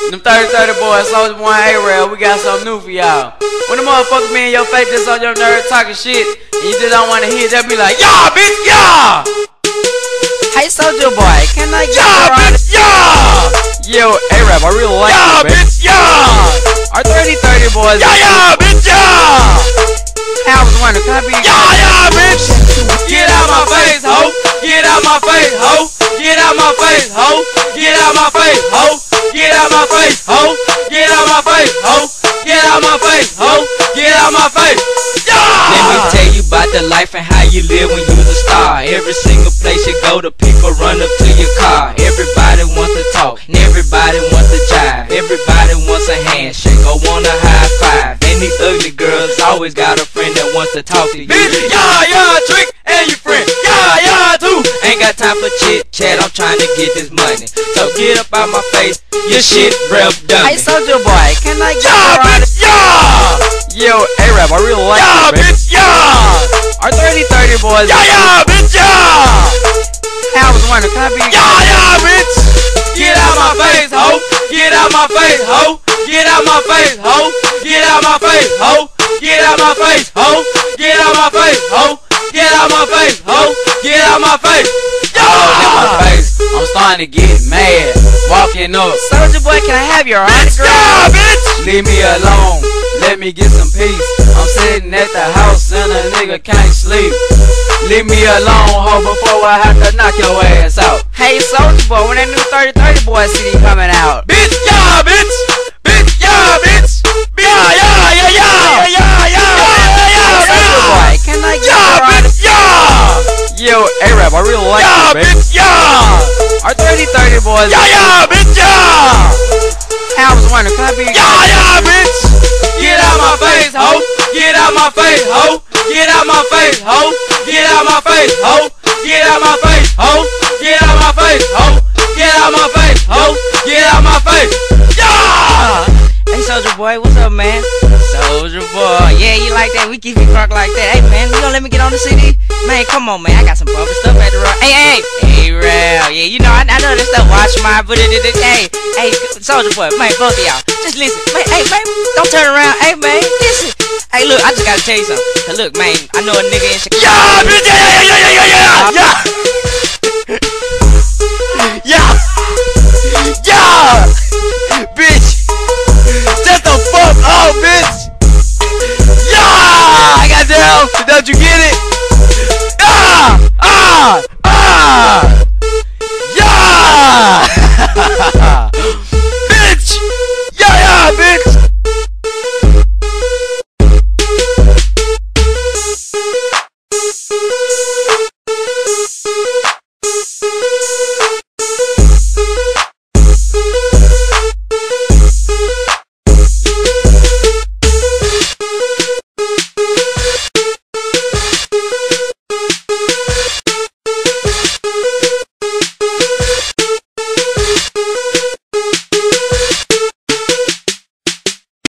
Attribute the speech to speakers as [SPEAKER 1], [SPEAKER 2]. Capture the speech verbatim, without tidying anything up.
[SPEAKER 1] Them thirty thirty boys, Soldier Boy, A-Rail, we got something new for y'all. When the motherfucker be in your face just on your nerve talking shit, and you just don't want to hear, just be like, yeah, bitch, yeah!
[SPEAKER 2] Hey, Soldier Boy, can I get
[SPEAKER 1] yeah,
[SPEAKER 2] your
[SPEAKER 1] bitch, yeah! Yo, A-Rap, I really like
[SPEAKER 2] yeah,
[SPEAKER 1] you, bitch.
[SPEAKER 2] yeah!
[SPEAKER 1] Our thirty thirty boys.
[SPEAKER 2] Yeah, yeah, bitch, yeah!
[SPEAKER 1] I was wondering, can I be?
[SPEAKER 2] Yeah, yeah, bitch!
[SPEAKER 1] Get out my face, ho! Get out my face, ho! Get out my face, ho! Get out my face, ho! Get out my face, ho! Get out my face, ho! Get out my face, ho! Get out my face! Yeah!
[SPEAKER 2] Let me tell you about the life and how you live when you're a star. Every single place you go, the people run up to your car. Everybody wants to talk, and everybody wants to jive. Everybody wants a handshake or want a high five. And these ugly girls always got a friend that wants to talk to you.
[SPEAKER 1] Bitch, yeah, yeah, trick, and your friend, yeah, yeah, too.
[SPEAKER 2] Ain't got time for chit chat, I'm trying to get this money. So get up out my face, your shit real dumb.
[SPEAKER 1] Hey, Soldier Boy, can I get
[SPEAKER 2] yeah, bitch, yeah!
[SPEAKER 1] Yo, A-Rap, I really like
[SPEAKER 2] yeah,
[SPEAKER 1] you, bitch.
[SPEAKER 2] Yeah,
[SPEAKER 1] our thirty thirty boys.
[SPEAKER 2] Yeah, yeah, bitch, yeah!
[SPEAKER 1] I was wondering, can I be?
[SPEAKER 2] Yeah, yeah, bitch!
[SPEAKER 1] Get out my face, ho! Get out my face, ho! Get out my face, ho! Get out my face, ho! Get out my face, ho! Get out my face, ho! Get out my face, ho! Get out my face!
[SPEAKER 2] Yeah!
[SPEAKER 1] My face. I'm starting to get mad. Walking up.
[SPEAKER 2] Soldier Boy, can I have your
[SPEAKER 1] bitch,
[SPEAKER 2] autograph?
[SPEAKER 1] yeah, bitch! Leave me alone. Let me get some peace. I'm sitting at the house and a nigga can't sleep. Leave me alone, ho, before I have to knock your ass out.
[SPEAKER 2] Hey, Soldier Boy, when that new thirty thirty boy C D coming out?
[SPEAKER 1] Bitch, yeah, bitch! Bitch, yeah, bitch! Yeah, yeah, yeah, yeah, yeah, yeah, yeah, yeah, yeah,
[SPEAKER 2] Soldier Boy, can I get
[SPEAKER 1] yeah,
[SPEAKER 2] your
[SPEAKER 1] bitch, yeah! Yo, A-Rap, I really like
[SPEAKER 2] yeah,
[SPEAKER 1] you, bitch.
[SPEAKER 2] yeah!
[SPEAKER 1] Our thirty thirty boys.
[SPEAKER 2] Yeah, yeah, bitch, yeah!
[SPEAKER 1] I was wondering, can I be?
[SPEAKER 2] Yeah, yeah, bitch!
[SPEAKER 1] Get out my face, ho! Get out my face, ho! Get out my face, ho! Get out my face, ho! Get out my face, ho! Get out my face, ho! Get out my face, ho! Get out my face! Yeah!
[SPEAKER 2] Hey, Soldier Boy, what's up, man? Soldier Boy, yeah, you like that? We keep it crunk like that. Hey, man, you gonna let me get on the C D? Man, come on, man, I got some bumper stuff at the rock. Hey, hey, hey, Rail, yeah, you know, I, I know this stuff. Watch my, but it, it, it, hey, hey, Soldier Boy, man, both of y'all, just listen, man. Hey, man, don't turn around. Hey, man, listen. Hey, look, I just gotta tell you something. Cause look, man, I know a nigga in Chicago.
[SPEAKER 1] Yeah, bitch, yeah, yeah, yeah, yeah, yeah, yeah, yeah. Yeah.